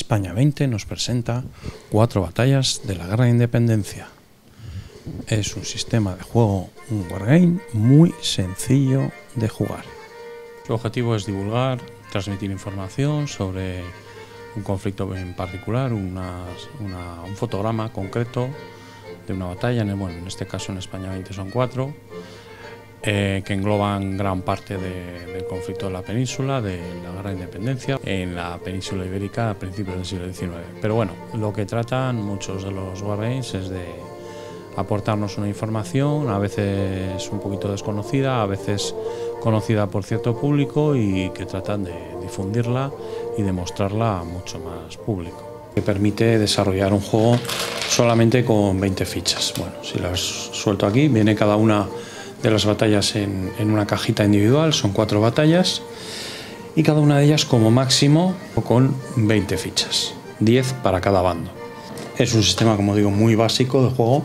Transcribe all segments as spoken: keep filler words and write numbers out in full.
España veinte nos presenta cuatro batallas de la Guerra de Independencia. Es un sistema de juego, un wargame muy sencillo de jugar. Su objetivo es divulgar, transmitir información sobre un conflicto en particular, una, una, un fotograma concreto de una batalla. En, el, bueno, en este caso en España veinte son cuatro, eh, que engloban gran parte de, del conflicto de la península, de la Guerra de Independencia, en la península ibérica a principios del siglo diecinueve. Pero bueno, lo que tratan muchos de los wargames es de aportarnos una información, a veces un poquito desconocida, a veces conocida por cierto público, y que tratan de difundirla y de mostrarla a mucho más público. Que permite desarrollar un juego solamente con veinte fichas. Bueno, si las suelto aquí, viene cada una de las batallas en, en una cajita individual, son cuatro batallas, y cada una de ellas como máximo con veinte fichas, diez para cada bando. Es un sistema, como digo, muy básico de juego.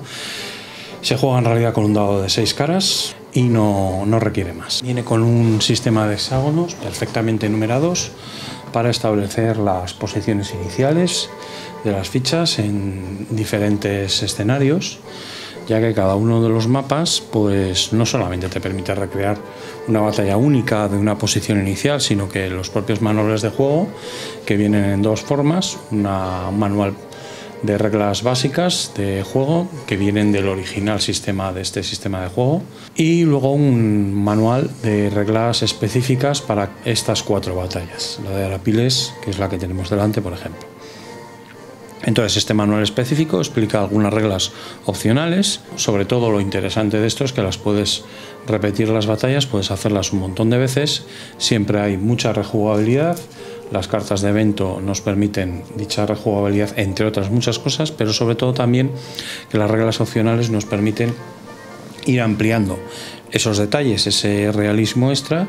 Se juega en realidad con un dado de seis caras y no, no requiere más. Viene con un sistema de hexágonos perfectamente numerados para establecer las posiciones iniciales de las fichas en diferentes escenarios, ya que cada uno de los mapas pues no solamente te permite recrear una batalla única de una posición inicial, sino que los propios manuales de juego, que vienen en dos formas, una, un manual de reglas básicas de juego que vienen del original sistema de este sistema de juego, y luego un manual de reglas específicas para estas cuatro batallas, la de Arapiles, que es la que tenemos delante, por ejemplo. Entonces, este manual específico explica algunas reglas opcionales. Sobre todo, lo interesante de esto es que las puedes repetir las batallas, puedes hacerlas un montón de veces, siempre hay mucha rejugabilidad. Las cartas de evento nos permiten dicha rejugabilidad, entre otras muchas cosas, pero sobre todo también que las reglas opcionales nos permiten ir ampliando esos detalles, ese realismo extra,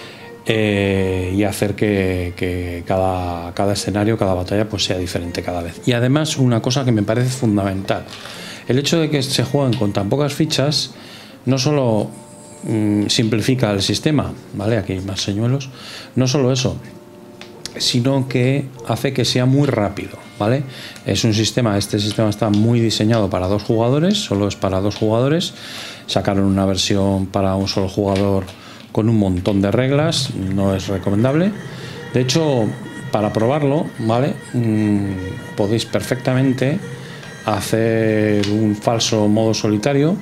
eh, y hacer que, que cada, cada escenario, cada batalla pues sea diferente cada vez. Y además, una cosa que me parece fundamental, el hecho de que se jueguen con tan pocas fichas no solo mmm, simplifica el sistema, ¿vale? Aquí hay más señuelos, no solo eso, sino que hace que sea muy rápido, ¿vale? Es un sistema, este sistema está muy diseñado para dos jugadores, solo es para dos jugadores. Sacaron una versión para un solo jugador con un montón de reglas, no es recomendable. De hecho, para probarlo, ¿vale? Mm, podéis perfectamente hacer un falso modo solitario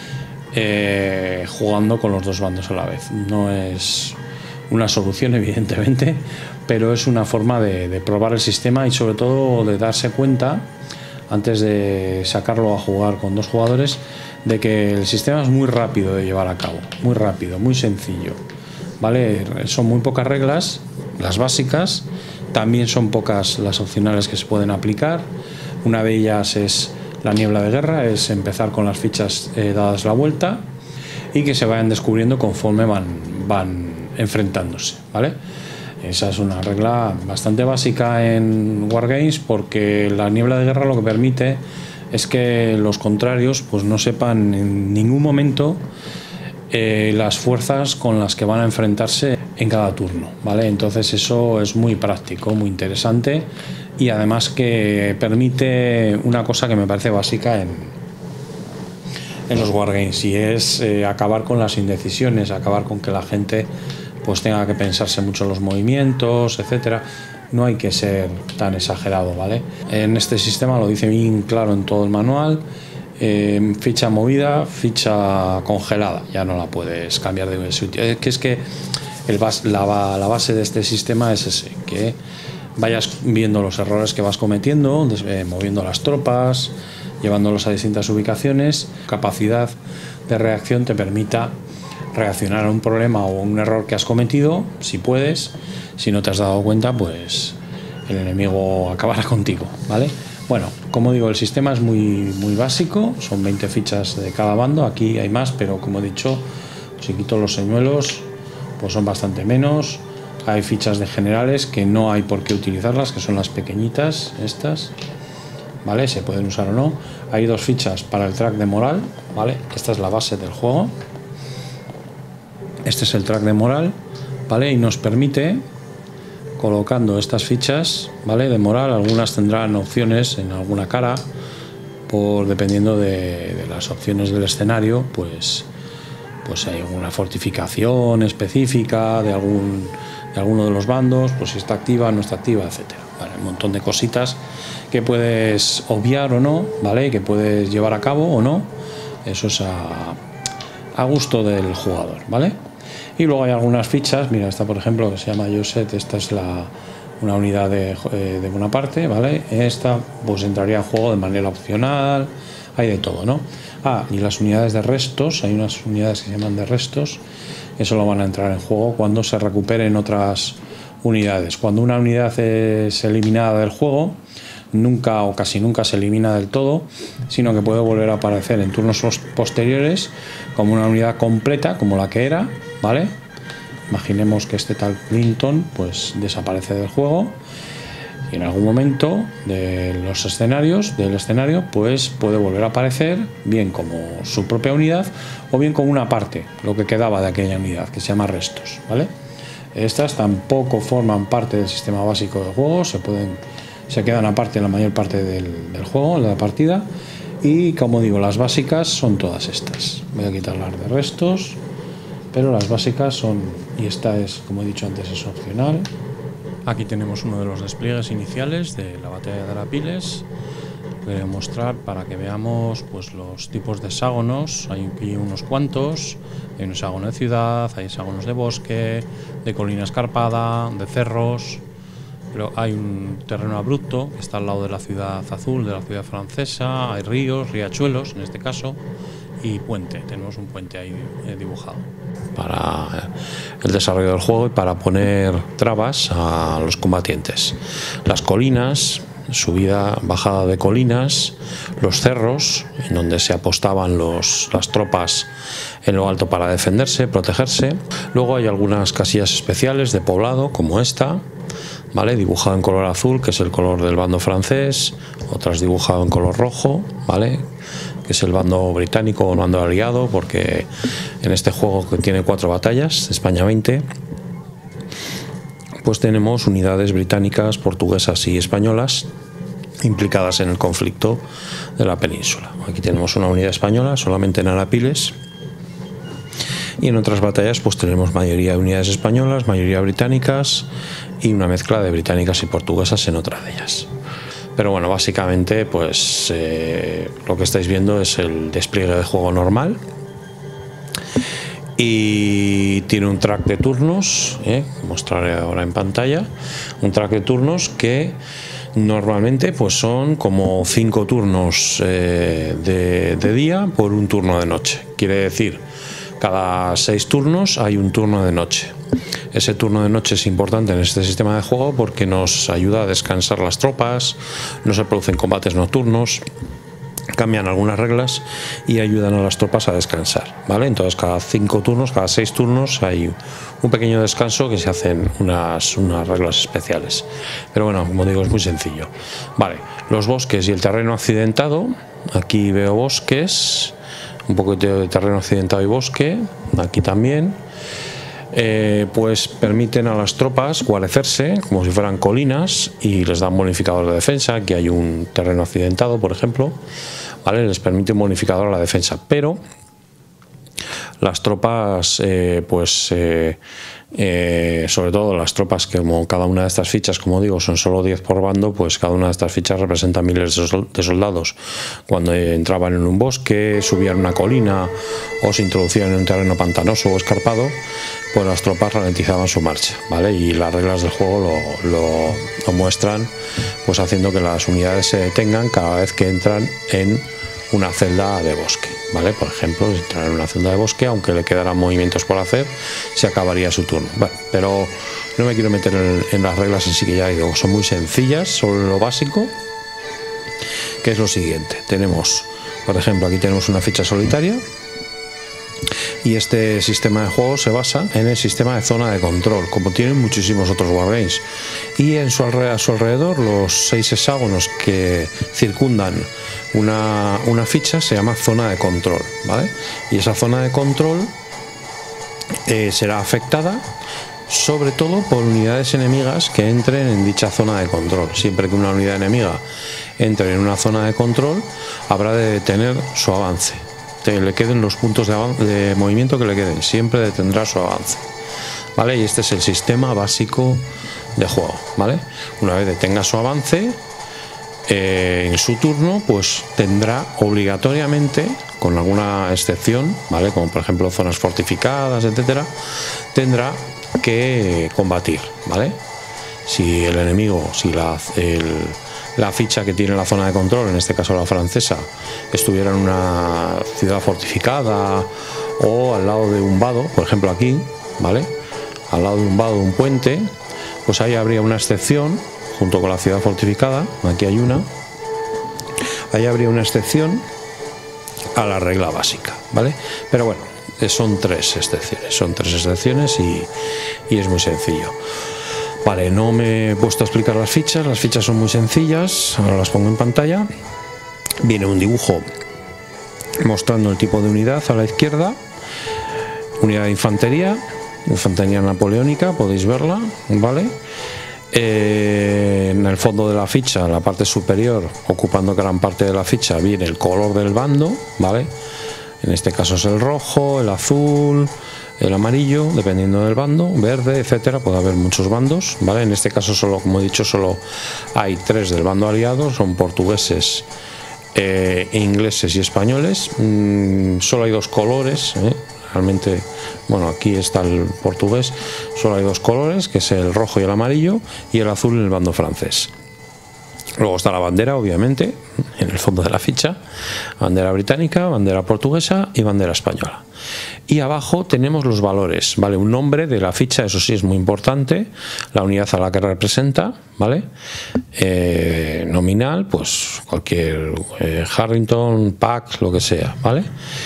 eh, jugando con los dos bandos a la vez. No es una solución, evidentemente, pero es una forma de, de probar el sistema y sobre todo de darse cuenta, antes de sacarlo a jugar con dos jugadores, de que el sistema es muy rápido de llevar a cabo, muy rápido, muy sencillo, ¿vale? Son muy pocas reglas, las básicas, también son pocas las opcionales que se pueden aplicar. Una de ellas es la niebla de guerra, es empezar con las fichas eh, dadas la vuelta y que se vayan descubriendo conforme van, van enfrentándose, ¿vale? Esa es una regla bastante básica en Wargames, porque la niebla de guerra lo que permite es que los contrarios pues no sepan en ningún momento eh, las fuerzas con las que van a enfrentarse en cada turno, ¿vale? Entonces eso es muy práctico, muy interesante, y además que permite una cosa que me parece básica en, en los Wargames, y es eh, acabar con las indecisiones, acabar con que la gente pues tenga que pensarse mucho en los movimientos, etcétera. No hay que ser tan exagerado, ¿vale? En este sistema lo dice bien claro en todo el manual: eh, ficha movida, ficha congelada, ya no la puedes cambiar de sitio. Es que es que el bas, la, la base de este sistema es ese, que vayas viendo los errores que vas cometiendo, des, eh, moviendo las tropas, llevándolos a distintas ubicaciones. Capacidad de reacción te permita reaccionar a un problema o un error que has cometido, si puedes. Si no te has dado cuenta, pues el enemigo acabará contigo, ¿vale? Bueno, como digo, el sistema es muy, muy básico, son veinte fichas de cada bando. Aquí hay más, pero como he dicho, si quito los señuelos, pues son bastante menos. Hay fichas de generales que no hay por qué utilizarlas, que son las pequeñitas, estas, ¿vale? Se pueden usar o no. Hay dos fichas para el track de moral, ¿vale? Esta es la base del juego. Este es el track de moral, ¿vale? Y nos permite colocando estas fichas, ¿vale? De moral. Algunas tendrán opciones en alguna cara, por dependiendo de, de las opciones del escenario, pues, pues hay alguna fortificación específica de algún de alguno de los bandos, pues si está activa, no está activa, etcétera. Vale, un montón de cositas que puedes obviar o no, ¿vale? Que puedes llevar a cabo o no. Eso es a, a gusto del jugador, ¿vale? Y luego hay algunas fichas, mira, esta por ejemplo que se llama Josette, esta es la, una unidad de, de Bonaparte, ¿vale? Esta pues entraría en juego de manera opcional, hay de todo, ¿no? Ah, y las unidades de restos, hay unas unidades que se llaman de restos, eso lo van a entrar en juego cuando se recuperen otras unidades. Cuando una unidad es eliminada del juego, nunca o casi nunca se elimina del todo, sino que puede volver a aparecer en turnos posteriores como una unidad completa, como la que era, ¿vale? Imaginemos que este tal Clinton pues desaparece del juego y en algún momento de los escenarios del escenario pues puede volver a aparecer bien como su propia unidad o bien como una parte, lo que quedaba de aquella unidad, que se llama restos, ¿vale? Estas tampoco forman parte del sistema básico del juego, se pueden se quedan aparte la mayor parte del, del juego, de la partida, y como digo, las básicas son todas estas. Voy a quitar las de restos, pero las básicas son, y esta es, como he dicho antes, es opcional. Aquí tenemos uno de los despliegues iniciales de la batalla de Arapiles. Voy a mostrar para que veamos pues los tipos de hexágonos. Hay aquí unos cuantos. Hay un hexágono de ciudad, hay hexágonos de bosque, de colina escarpada, de cerros. Pero hay un terreno abrupto que está al lado de la ciudad azul, de la ciudad francesa. Hay ríos, riachuelos en este caso, y puente. Tenemos un puente ahí dibujado para el desarrollo del juego y para poner trabas a los combatientes. Las colinas, subida, bajada de colinas, los cerros, en donde se apostaban los, las tropas en lo alto para defenderse, protegerse. Luego hay algunas casillas especiales de poblado, como esta, ¿vale? Dibujado en color azul, que es el color del bando francés, otras dibujado en color rojo, ¿vale? Que es el bando británico o el bando aliado, porque en este juego que tiene cuatro batallas, España veinte, pues tenemos unidades británicas, portuguesas y españolas implicadas en el conflicto de la península. Aquí tenemos una unidad española solamente en Arapiles, y en otras batallas pues tenemos mayoría de unidades españolas, mayoría británicas y una mezcla de británicas y portuguesas en otra de ellas. Pero bueno, básicamente pues eh, lo que estáis viendo es el despliegue de juego normal y tiene un track de turnos, eh, mostraré ahora en pantalla, un track de turnos que normalmente pues son como cinco turnos eh, de, de día por un turno de noche. Quiere decir, cada seis turnos hay un turno de noche. Ese turno de noche es importante en este sistema de juego porque nos ayuda a descansar las tropas, no se producen combates nocturnos, cambian algunas reglas y ayudan a las tropas a descansar, ¿vale? Entonces cada cinco turnos, cada seis turnos hay un pequeño descanso que se hacen unas, unas reglas especiales. Pero bueno, como digo, es muy sencillo. Vale, los bosques y el terreno accidentado. Aquí veo bosques, un poquito de terreno accidentado y bosque, aquí también. Eh, pues permiten a las tropas guarecerse como si fueran colinas y les dan bonificador de defensa. Aquí hay un terreno accidentado, por ejemplo, ¿vale? Les permite un bonificador a la defensa, pero las tropas eh, pues eh, eh, sobre todo las tropas, que como cada una de estas fichas, como digo, son solo diez por bando, pues cada una de estas fichas representa miles de soldados. Cuando entraban en un bosque, subían una colina o se introducían en un terreno pantanoso o escarpado, pues las tropas ralentizaban su marcha, ¿vale? Y las reglas del juego lo, lo, lo muestran, pues haciendo que las unidades se detengan cada vez que entran en una celda de bosque, ¿vale? Por ejemplo, si entrar en una celda de bosque, aunque le quedaran movimientos por hacer, se acabaría su turno. Bueno, pero no me quiero meter en, en las reglas en sí, que ya digo, son muy sencillas, solo lo básico, que es lo siguiente. Tenemos, por ejemplo, aquí tenemos una ficha solitaria, y este sistema de juego se basa en el sistema de zona de control, como tienen muchísimos otros wargames, y en su alrededor, a su alrededor los seis hexágonos que circundan una, una ficha se llama zona de control, ¿vale? Y esa zona de control eh, será afectada sobre todo por unidades enemigas que entren en dicha zona de control. Siempre que una unidad enemiga entre en una zona de control, habrá de detener su avance. Que le queden los puntos de, de movimiento que le queden, siempre detendrá su avance, ¿vale? Y este es el sistema básico de juego, ¿vale? Una vez detenga su avance, eh, en su turno, pues tendrá obligatoriamente, con alguna excepción, ¿vale? Como por ejemplo zonas fortificadas, etcétera, tendrá que combatir, ¿vale? Si el enemigo, si la, el, la ficha que tiene la zona de control, en este caso la francesa, estuviera en una ciudad fortificada o al lado de un vado, por ejemplo aquí, ¿vale? Al lado de un vado, de un puente, pues ahí habría una excepción junto con la ciudad fortificada. Aquí hay una, ahí habría una excepción a la regla básica, ¿vale? Pero bueno, son tres excepciones, son tres excepciones y, y es muy sencillo. Vale, no me he puesto a explicar las fichas, las fichas son muy sencillas, ahora las pongo en pantalla. Viene un dibujo mostrando el tipo de unidad a la izquierda, unidad de infantería, infantería napoleónica, podéis verla, ¿vale? Eh, en el fondo de la ficha, en la parte superior, ocupando gran parte de la ficha, viene el color del bando, ¿vale? En este caso es el rojo, el azul, el amarillo, dependiendo del bando, verde, etcétera. Puede haber muchos bandos, ¿vale? En este caso, solo, como he dicho, solo hay tres del bando aliado, son portugueses, eh, ingleses y españoles. Mm, solo hay dos colores, ¿eh? Realmente, bueno, aquí está el portugués, solo hay dos colores, que es el rojo y el amarillo, y el azul en el bando francés. Luego está la bandera, obviamente, en el fondo de la ficha, bandera británica, bandera portuguesa y bandera española. Y abajo tenemos los valores, ¿vale? Un nombre de la ficha, eso sí es muy importante, la unidad a la que representa, ¿vale? Eh, nominal, pues cualquier eh, Harrington, Pack, lo que sea, ¿vale?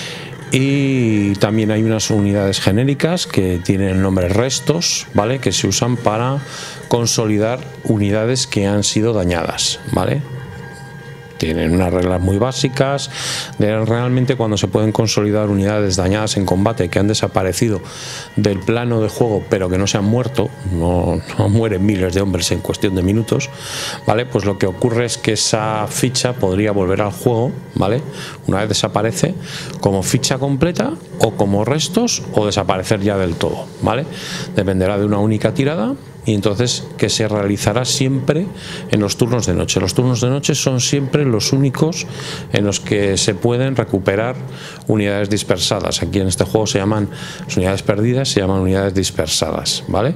Y también hay unas unidades genéricas que tienen nombres restos, ¿vale? Que se usan para consolidar unidades que han sido dañadas, ¿vale? Tienen unas reglas muy básicas de realmente cuando se pueden consolidar unidades dañadas en combate que han desaparecido del plano de juego pero que no se han muerto, no, no mueren miles de hombres en cuestión de minutos, ¿vale? Pues lo que ocurre es que esa ficha podría volver al juego, ¿vale? Una vez desaparece como ficha completa o como restos o desaparecer ya del todo, ¿vale? Dependerá de una única tirada. Y entonces que se realizará siempre en los turnos de noche. Los turnos de noche son siempre los únicos en los que se pueden recuperar unidades dispersadas. Aquí en este juego se llaman las unidades perdidas, se llaman unidades dispersadas, ¿vale?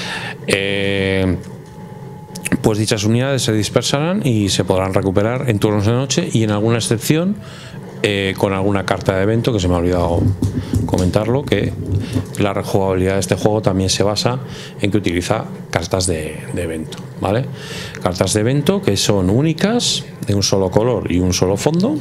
Eh, pues dichas unidades se dispersarán y se podrán recuperar en turnos de noche y en alguna excepción eh, con alguna carta de evento, que se me ha olvidado comentarlo, que la rejugabilidad de este juego también se basa en que utiliza cartas de, de evento, ¿vale? Cartas de evento que son únicas, de un solo color y un solo fondo,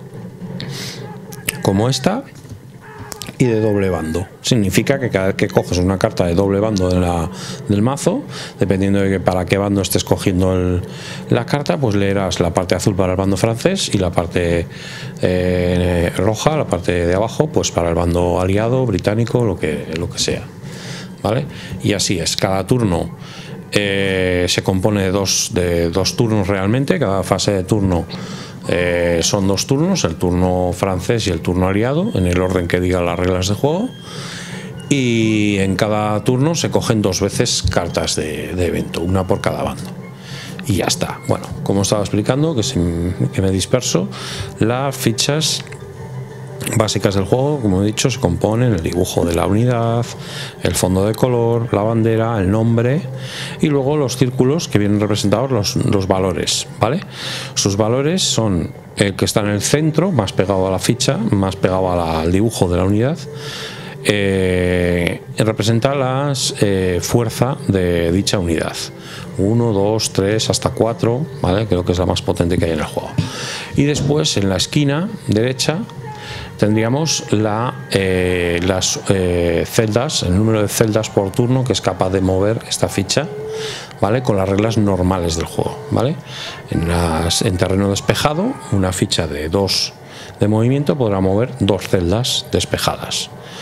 como esta, y de doble bando. Significa que cada vez que coges una carta de doble bando de la, del mazo, dependiendo de que para qué bando estés cogiendo el, la carta, pues leerás la parte azul para el bando francés y la parte eh, roja, la parte de abajo, pues para el bando aliado, británico, lo que, lo que sea, ¿vale? Y así es, cada turno eh, se compone de dos, de dos turnos realmente, cada fase de turno Eh, son dos turnos, el turno francés y el turno aliado, en el orden que digan las reglas de juego, y en cada turno se cogen dos veces cartas de, de evento, una por cada bando, y ya está. Bueno, como estaba explicando, que, se, que me disperso, las fichas básicas del juego, como he dicho, se componen el dibujo de la unidad, el fondo de color, la bandera, el nombre y luego los círculos que vienen representados los, los valores, ¿vale? Sus valores son el que está en el centro, más pegado a la ficha, más pegado a la, al dibujo de la unidad. Eh, representa la eh, fuerza de dicha unidad, uno, dos, tres, hasta cuatro, ¿vale? Creo que es la más potente que hay en el juego. Y después en la esquina derecha tendríamos la, eh, las eh, celdas, el número de celdas por turno que es capaz de mover esta ficha, ¿vale? Con las reglas normales del juego, ¿vale? En, las, en terreno despejado, una ficha de dos de movimiento podrá mover dos celdas despejadas.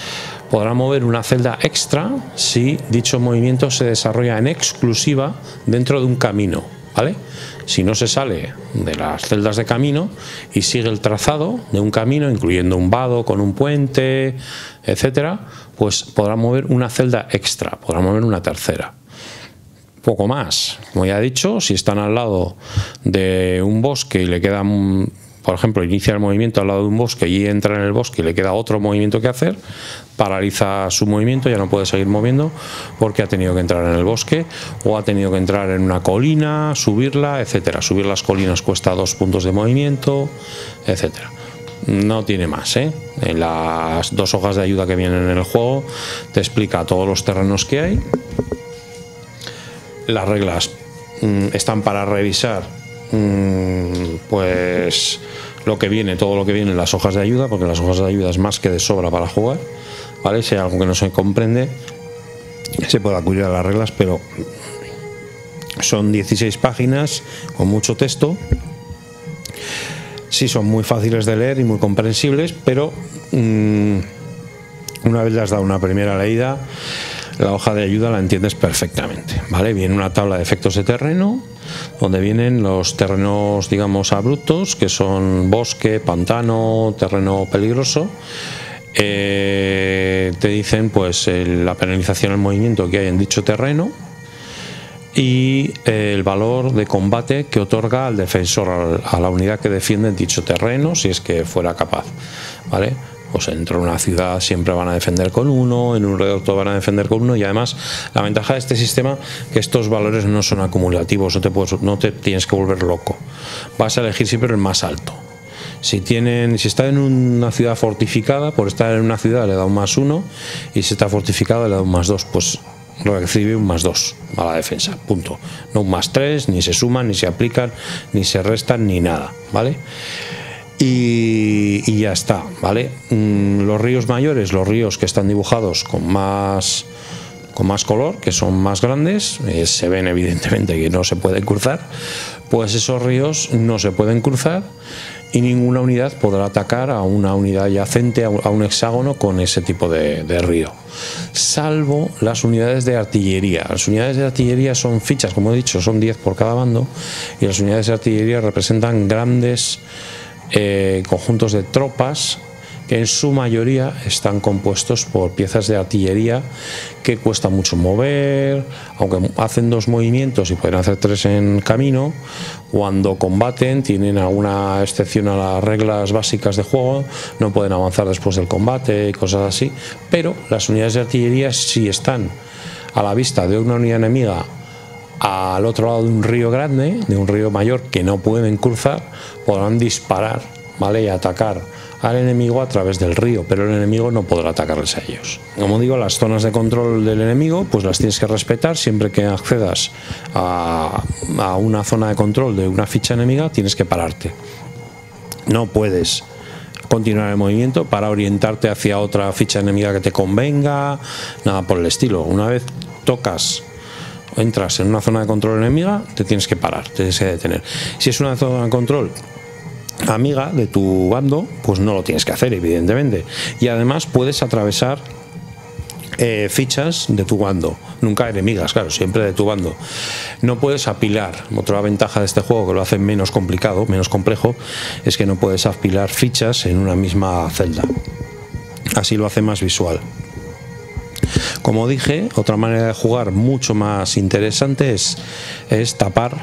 podrá mover una celda extra si dicho movimiento se desarrolla en exclusiva dentro de un camino, ¿vale? Si no se sale de las celdas de camino y sigue el trazado de un camino, incluyendo un vado con un puente, etcétera, pues podrá mover una celda extra, podrá mover una tercera. Poco más. Como ya he dicho, si están al lado de un bosque y le quedan, por ejemplo, inicia el movimiento al lado de un bosque y entra en el bosque y le queda otro movimiento que hacer, paraliza su movimiento, ya no puede seguir moviendo porque ha tenido que entrar en el bosque o ha tenido que entrar en una colina, subirla, etcétera. Subir las colinas cuesta dos puntos de movimiento, etcétera. No tiene más, ¿eh? En las dos hojas de ayuda que vienen en el juego te explica todos los terrenos que hay. Las reglas mmm, están para revisar mmm, pues lo que viene, todo lo que viene en las hojas de ayuda, porque las hojas de ayuda es más que de sobra para jugar, ¿vale? Si hay algo que no se comprende, se puede acudir a las reglas, pero son dieciséis páginas con mucho texto. Sí, son muy fáciles de leer y muy comprensibles, pero mmm, una vez le has dado una primera leída, la hoja de ayuda la entiendes perfectamente, ¿vale? Viene una tabla de efectos de terreno, donde vienen los terrenos, digamos, abruptos, que son bosque, pantano, terreno peligroso. Eh, te dicen, pues, el, la penalización al movimiento que hay en dicho terreno y eh, el valor de combate que otorga al defensor, a, a la unidad que defiende dicho terreno, si es que fuera capaz, ¿vale? Pues dentro de una ciudad siempre van a defender con uno, en un reducto van a defender con uno, y además la ventaja de este sistema es que estos valores no son acumulativos, no te, puedes, no te tienes que volver loco, vas a elegir siempre el más alto. Si tienen, si está en una ciudad fortificada, por estar en una ciudad le da un más uno, y si está fortificada le da un más dos, pues recibe un más dos a la defensa, punto. No un más tres, ni se suman, ni se aplican, ni se restan, ni nada, ¿vale? Y, y ya está, ¿vale? Mm, los ríos mayores, los ríos que están dibujados con más, con más color, que son más grandes, eh, se ven evidentemente que no se pueden cruzar, pues esos ríos no se pueden cruzar y ninguna unidad podrá atacar a una unidad adyacente, a un hexágono con ese tipo de, de río, salvo las unidades de artillería. Las unidades de artillería son fichas, como he dicho, son diez por cada bando, y las unidades de artillería representan grandes Eh, conjuntos de tropas que en su mayoría están compuestos por piezas de artillería que cuesta mucho mover, aunque hacen dos movimientos y pueden hacer tres en camino. Cuando combaten tienen alguna excepción a las reglas básicas de juego, no pueden avanzar después del combate y cosas así, pero las unidades de artillería, si están a la vista de una unidad enemiga al otro lado de un río grande, de un río mayor que no pueden cruzar, podrán disparar, ¿vale? Y atacar al enemigo a través del río, pero el enemigo no podrá atacarles a ellos. Como digo, las zonas de control del enemigo pues las tienes que respetar. Siempre que accedas a, a una zona de control de una ficha enemiga, tienes que pararte. No puedes continuar el movimiento para orientarte hacia otra ficha enemiga que te convenga, nada por el estilo. Una vez tocas, entras en una zona de control enemiga, te tienes que parar, te tienes que detener. Si es una zona de control amiga de tu bando, pues no lo tienes que hacer, evidentemente. Y además puedes atravesar eh, fichas de tu bando, nunca enemigas, claro, siempre de tu bando. No puedes apilar. Otra ventaja de este juego que lo hace menos complicado, menos complejo, es que no puedes apilar fichas en una misma celda. Así lo hace más visual. Como dije, otra manera de jugar mucho más interesante es, es tapar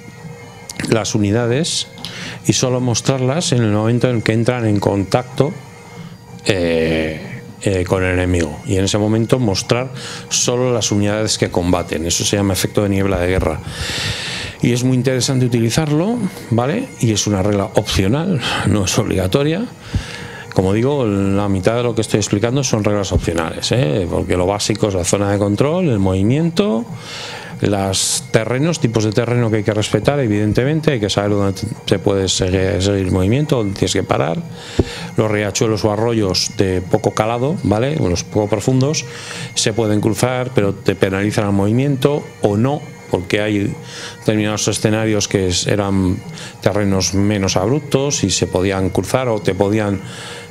las unidades y solo mostrarlas en el momento en que entran en contacto eh, eh, con el enemigo, y en ese momento mostrar solo las unidades que combaten. Eso se llama efecto de niebla de guerra y es muy interesante utilizarlo, ¿vale? Y es una regla opcional, no es obligatoria. Como digo, la mitad de lo que estoy explicando son reglas opcionales, ¿eh? Porque lo básico es la zona de control, el movimiento, los terrenos, tipos de terreno que hay que respetar, evidentemente, hay que saber dónde se puede seguir, seguir el movimiento, dónde tienes que parar. Los riachuelos o arroyos de poco calado, ¿vale? Los poco profundos, se pueden cruzar, pero te penalizan el movimiento o no, porque hay determinados escenarios que eran terrenos menos abruptos y se podían cruzar o te podían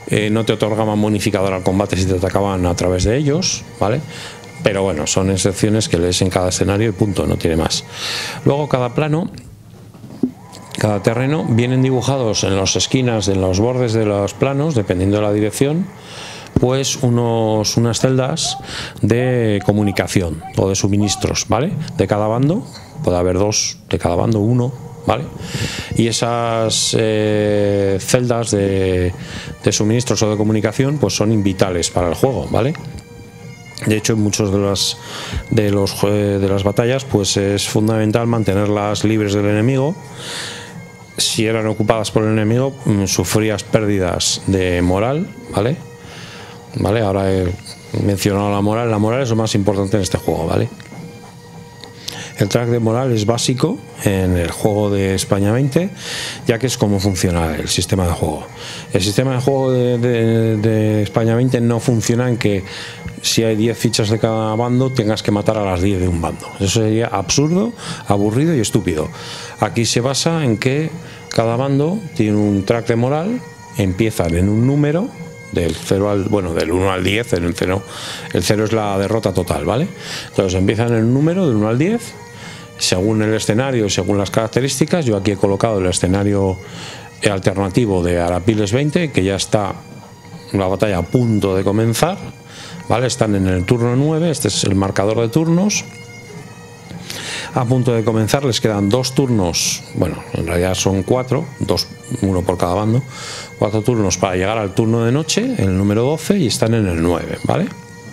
eh, no te otorgaban bonificador al combate si te atacaban a través de ellos, ¿vale? Pero bueno, son excepciones que lees en cada escenario y punto, no tiene más. Luego cada plano, cada terreno, vienen dibujados en las esquinas, en los bordes de los planos, dependiendo de la dirección, pues unos, unas celdas de comunicación o de suministros, ¿vale? De cada bando, puede haber dos de cada bando, uno, ¿vale? Y esas eh, celdas de, de suministros o de comunicación pues son vitales para el juego, ¿vale? De hecho, en muchos de las de los de las batallas pues es fundamental mantenerlas libres del enemigo. Si eran ocupadas por el enemigo, sufrías pérdidas de moral, ¿vale? ¿Vale? Ahora he mencionado la moral. La moral es lo más importante en este juego, ¿vale? El track de moral es básico en el juego de España veinte, ya que es como funciona el sistema de juego. El sistema de juego de, de, de España veinte no funciona en que si hay diez fichas de cada bando tengas que matar a las diez de un bando. Eso sería absurdo, aburrido y estúpido. Aquí se basa en que cada bando tiene un track de moral, empiezan en un número del cero al, bueno, del uno al diez, en el cero, el cero es la derrota total, ¿vale? Entonces empiezan en un número del uno al diez, según el escenario y según las características. Yo aquí he colocado el escenario alternativo de Arapiles veinte, que ya está la batalla a punto de comenzar, ¿vale? Están en el turno nueve, este es el marcador de turnos. A punto de comenzar, les quedan dos turnos, bueno, en realidad son cuatro, dos, uno por cada bando, cuatro turnos para llegar al turno de noche, el número doce, y están en el nueve, ¿vale?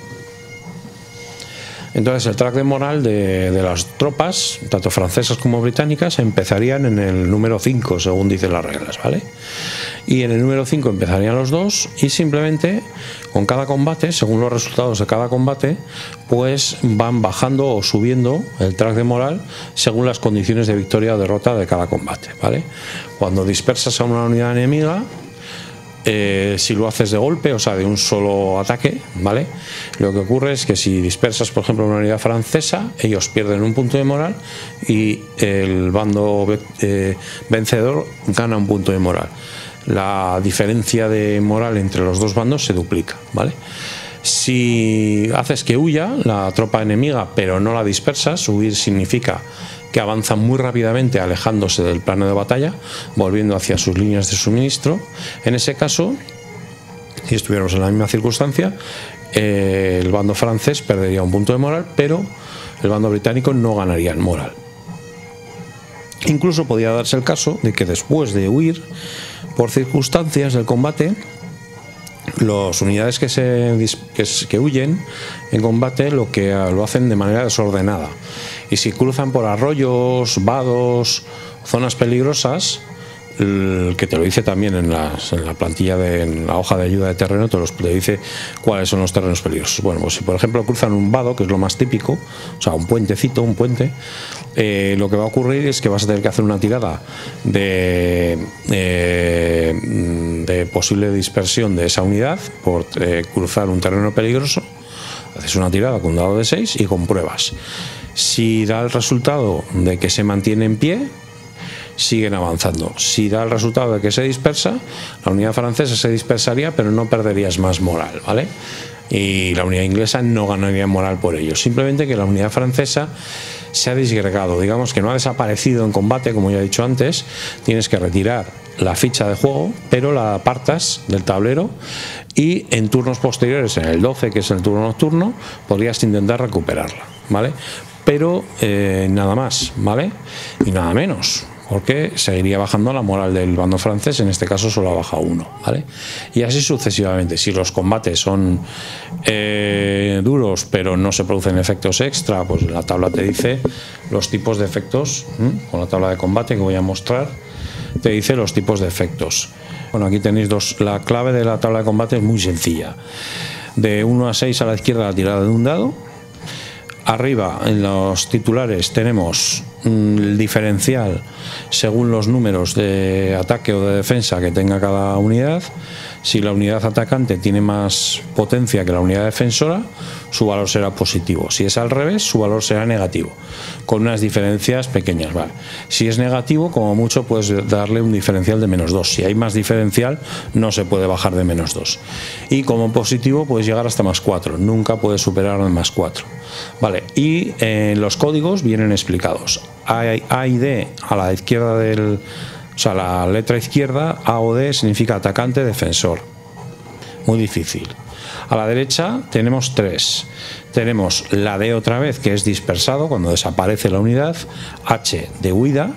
Entonces el track de moral de, de las tropas, tanto francesas como británicas, empezarían en el número cinco, según dicen las reglas, ¿vale? Y en el número cinco empezarían los dos, y simplemente con cada combate, según los resultados de cada combate, pues van bajando o subiendo el track de moral según las condiciones de victoria o derrota de cada combate, ¿vale? Cuando dispersas a una unidad enemiga, Eh, si lo haces de golpe, o sea, de un solo ataque, ¿vale? Lo que ocurre es que si dispersas, por ejemplo, una unidad francesa, ellos pierden un punto de moral y el bando eh, vencedor gana un punto de moral. La diferencia de moral entre los dos bandos se duplica, ¿vale? Si haces que huya la tropa enemiga, pero no la dispersas, huir significa que avanzan muy rápidamente alejándose del plano de batalla, volviendo hacia sus líneas de suministro. En ese caso, si estuviéramos en la misma circunstancia, eh, el bando francés perdería un punto de moral, pero el bando británico no ganaría en moral. Incluso podría darse el caso de que después de huir, por circunstancias del combate, las unidades que, se, que, que huyen en combate lo que lo hacen de manera desordenada, y si cruzan por arroyos, vados, zonas peligrosas, el que te lo dice también en, las, en la plantilla de en la hoja de ayuda de terreno, te, los, te dice cuáles son los terrenos peligrosos. Bueno, pues si por ejemplo cruzan un vado, que es lo más típico, o sea, un puentecito, un puente, eh, lo que va a ocurrir es que vas a tener que hacer una tirada de, eh, de posible dispersión de esa unidad por eh, cruzar un terreno peligroso. Haces una tirada con un dado de seis y compruebas. Si da el resultado de que se mantiene en pie, siguen avanzando. Si da el resultado de que se dispersa, la unidad francesa se dispersaría, pero no perderías más moral, ¿vale? Y la unidad inglesa no ganaría moral por ello. Simplemente que la unidad francesa se ha disgregado, digamos que no ha desaparecido en combate, como ya he dicho antes. Tienes que retirar la ficha de juego, pero la apartas del tablero, y en turnos posteriores, en el doce, que es el turno nocturno, podrías intentar recuperarla, ¿vale? Pero eh, nada más, ¿vale? Y nada menos, porque seguiría bajando la moral del bando francés, en este caso solo ha bajado uno, ¿vale? Y así sucesivamente. Si los combates son eh, duros pero no se producen efectos extra, pues la tabla te dice los tipos de efectos, ¿eh? Con la tabla de combate que voy a mostrar te dice los tipos de efectos. Bueno, aquí tenéis dos. La clave de la tabla de combate es muy sencilla. De uno a seis a la izquierda la tirada de un dado. Arriba en los titulares tenemos el diferencial según los números de ataque o de defensa que tenga cada unidad. Si la unidad atacante tiene más potencia que la unidad defensora, su valor será positivo. Si es al revés, su valor será negativo, con unas diferencias pequeñas, ¿vale? Si es negativo, como mucho puedes darle un diferencial de menos dos. Si hay más diferencial, no se puede bajar de menos dos. Y como positivo puedes llegar hasta más cuatro, nunca puedes superar más cuatro, ¿vale? Y eh, los códigos vienen explicados. A, A y D a la izquierda del... O sea, la letra izquierda, A o D, significa atacante, defensor. Muy difícil. A la derecha tenemos tres. Tenemos la D otra vez, que es dispersado, cuando desaparece la unidad, H de huida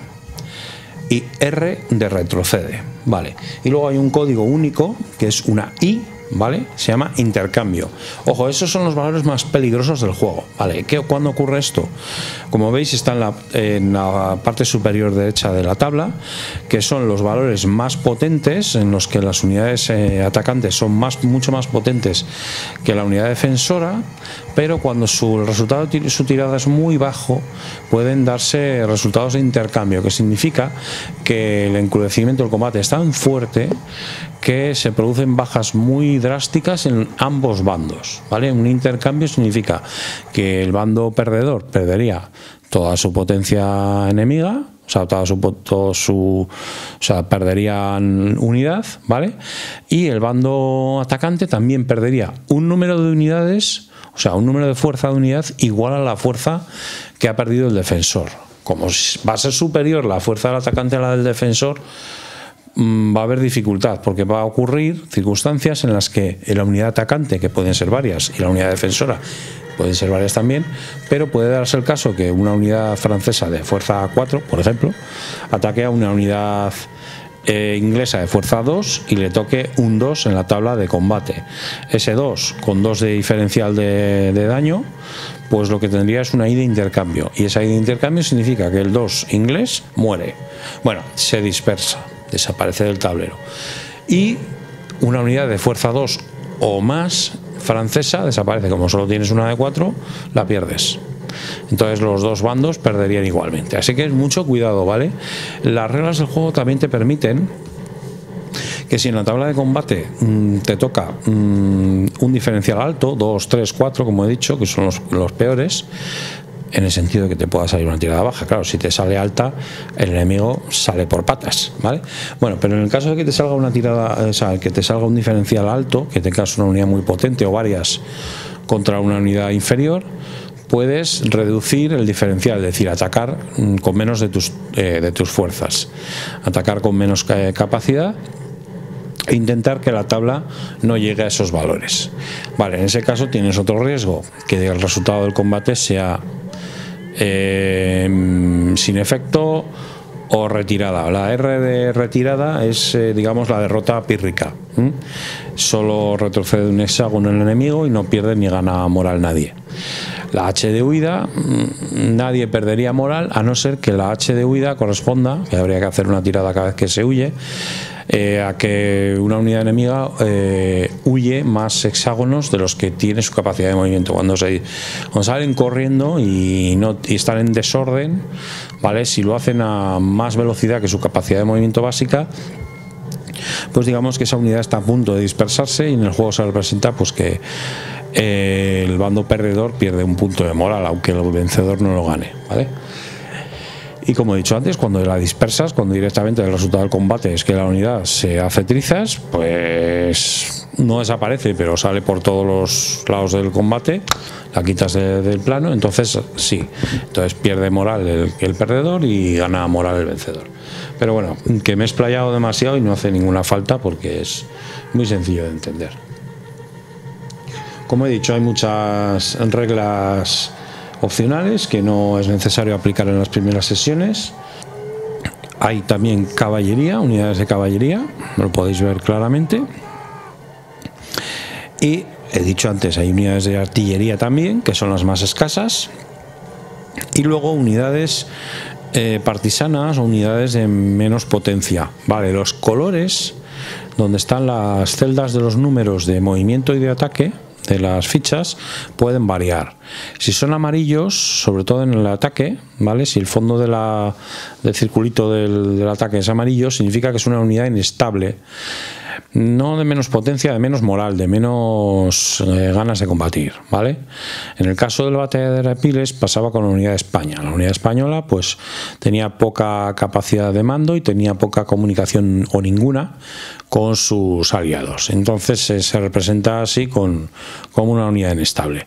y R de retrocede, ¿vale? Y luego hay un código único, que es una I, ¿vale? Se llama intercambio. Ojo, esos son los valores más peligrosos del juego, ¿vale? ¿Qué, ¿Cuándo ocurre esto? Como veis, está en la, en la parte superior derecha de la tabla, que son los valores más potentes, en los que las unidades eh, atacantes son más, mucho más potentes que la unidad defensora, pero cuando su el resultado de su tirada es muy bajo, pueden darse resultados de intercambio, que significa que el encrucijamiento del combate es tan fuerte que se producen bajas muy drásticas en ambos bandos, ¿vale? Un intercambio significa que el bando perdedor perdería toda su potencia enemiga, o sea, toda su, todo su, o sea, perderían unidad, ¿vale? Y el bando atacante también perdería un número de unidades, o sea, un número de fuerza de unidad igual a la fuerza que ha perdido el defensor. Como va a ser superior la fuerza del atacante a la del defensor, va a haber dificultad, porque va a ocurrir circunstancias en las que la unidad atacante, que pueden ser varias, y la unidad defensora pueden ser varias también, pero puede darse el caso que una unidad francesa de fuerza cuatro, por ejemplo, ataque a una unidad eh, inglesa de fuerza dos y le toque un dos en la tabla de combate. Ese dos, con dos de diferencial de, de daño, pues lo que tendría es una I de intercambio, y esa I de intercambio significa que el dos inglés muere, bueno, se dispersa, desaparece del tablero, y una unidad de fuerza dos o más francesa desaparece. Como solo tienes una de cuatro, la pierdes. Entonces los dos bandos perderían igualmente, así que mucho cuidado, ¿vale? Las reglas del juego también te permiten que si en la tabla de combate mmm, te toca mmm, un diferencial alto, dos, tres, cuatro, como he dicho, que son los, los peores, en el sentido de que te pueda salir una tirada baja. Claro, si te sale alta, el enemigo sale por patas, ¿vale? Bueno, pero en el caso de que te salga una tirada, o sea, que te salga un diferencial alto, que tengas una unidad muy potente o varias contra una unidad inferior, puedes reducir el diferencial, es decir, atacar con menos de tus, eh, de tus fuerzas, atacar con menos eh, capacidad, e intentar que la tabla no llegue a esos valores. Vale, en ese caso tienes otro riesgo, que el resultado del combate sea Eh, sin efecto o retirada. La R de retirada es, eh, digamos, la derrota pírrica. ¿Mm? Solo retrocede un hexágono el enemigo y no pierde ni gana moral nadie. La H de huida, nadie perdería moral, a no ser que la H de huida corresponda, que habría que hacer una tirada cada vez que se huye, Eh, a que una unidad enemiga eh, huye más hexágonos de los que tiene su capacidad de movimiento. Cuando, se, cuando salen corriendo y, no, y están en desorden, ¿vale? Si lo hacen a más velocidad que su capacidad de movimiento básica, pues digamos que esa unidad está a punto de dispersarse, y en el juego se representa pues que eh, el bando perdedor pierde un punto de moral, aunque el vencedor no lo gane, ¿vale? Y como he dicho antes, cuando la dispersas, cuando directamente el resultado del combate es que la unidad se hace trizas, pues no desaparece, pero sale por todos los lados del combate, la quitas de, del plano, entonces sí, entonces pierde moral el, el perdedor y gana moral el vencedor. Pero bueno, que me he explayado demasiado y no hace ninguna falta, porque es muy sencillo de entender. Como he dicho, hay muchas reglas opcionales que no es necesario aplicar en las primeras sesiones. Hay también caballería, unidades de caballería, lo podéis ver claramente. Y he dicho antes, hay unidades de artillería también, que son las más escasas. Y luego unidades eh, partisanas o unidades de menos potencia. Vale, los colores, donde están las celdas de los números de movimiento y de ataque de las fichas, pueden variar. Si son amarillos, sobre todo en el ataque, ¿vale? Si el fondo de la, del circulito del, del ataque es amarillo, significa que es una unidad inestable. No de menos potencia, de menos moral, de menos eh, ganas de combatir, ¿vale? En el caso de la batalla de Arapiles pasaba con la unidad de España. La unidad española pues tenía poca capacidad de mando y tenía poca comunicación o ninguna con sus aliados. Entonces eh, se representa así con, como una unidad inestable.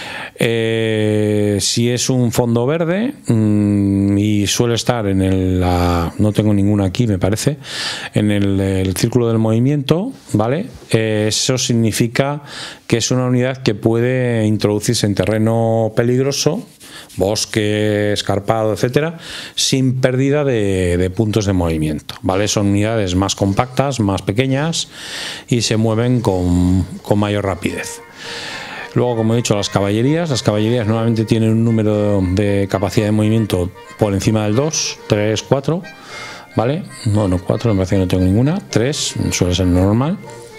Eh, si es un fondo verde mmm, y suele estar en el, la, no tengo ninguna aquí me parece, en el, el círculo del movimiento, ¿vale? Eh, eso significa que es una unidad que puede introducirse en terreno peligroso, bosque, escarpado, etcétera, sin pérdida de, de puntos de movimiento, ¿vale? Son unidades más compactas, más pequeñas y se mueven con, con mayor rapidez. Luego, como he dicho, las caballerías. Las caballerías normalmente tienen un número de capacidad de movimiento por encima del dos, tres, cuatro, ¿vale? No, no, cuatro, me parece que no tengo ninguna. tres, suele ser normal.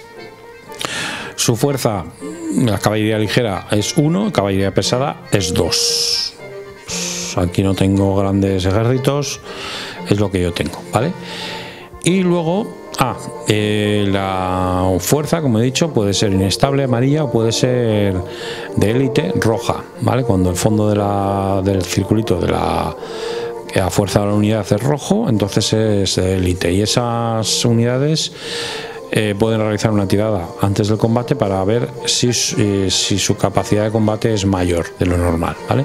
Su fuerza, la caballería ligera es uno, caballería pesada es dos. Aquí no tengo grandes ejércitos, es lo que yo tengo, ¿vale? Y luego... Ah, eh, la fuerza, como he dicho, puede ser inestable, amarilla, o puede ser de élite, roja, ¿vale? Cuando el fondo de la, del circulito de la, la fuerza de la unidad es rojo, entonces es de élite. Y esas unidades eh, pueden realizar una tirada antes del combate para ver si, eh, si su capacidad de combate es mayor de lo normal, ¿vale?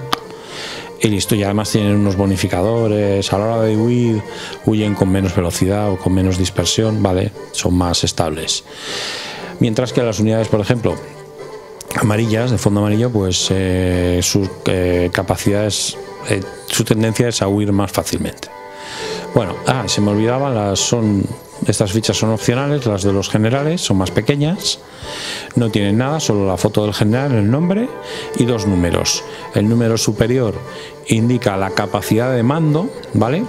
Y listo, y además tienen unos bonificadores, a la hora de huir, huyen con menos velocidad o con menos dispersión, ¿vale? Son más estables. Mientras que las unidades, por ejemplo, amarillas, de fondo amarillo, pues eh, sus eh, capacidades, eh, su tendencia es a huir más fácilmente. Bueno, ah, se me olvidaba, las son... Estas fichas son opcionales, las de los generales son más pequeñas, no tienen nada, solo la foto del general, el nombre y dos números. El número superior indica la capacidad de mando, ¿vale?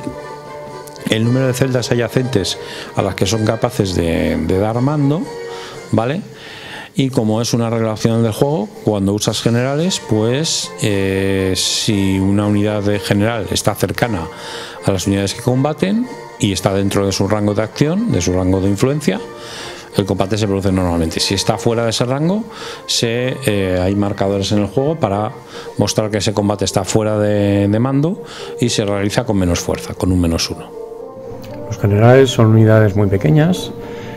El número de celdas adyacentes a las que son capaces de, de dar mando, ¿vale? Y como es una regulación del juego, cuando usas generales, pues eh, si una unidad de general está cercana a las unidades que combaten y está dentro de su rango de acción, de su rango de influencia, el combate se produce normalmente. Si está fuera de ese rango, se, eh, hay marcadores en el juego para mostrar que ese combate está fuera de, de mando y se realiza con menos fuerza, con un menos uno. Los generales son unidades muy pequeñas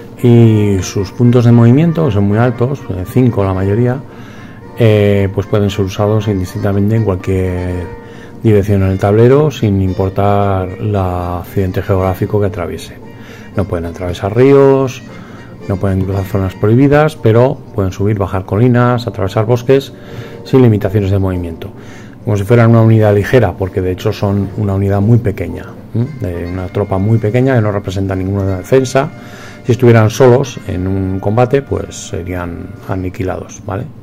y sus puntos de movimiento son muy altos, cinco la mayoría, eh, pues pueden ser usados indistintamente en cualquier dirección en el tablero, sin importar el accidente geográfico que atraviese. No pueden atravesar ríos, no pueden cruzar zonas prohibidas, pero pueden subir, bajar colinas, atravesar bosques sin limitaciones de movimiento, como si fueran una unidad ligera, porque de hecho son una unidad muy pequeña, ¿eh? de una tropa muy pequeña que no representa ninguna defensa. Si estuvieran solos en un combate, pues serían aniquilados, ¿vale?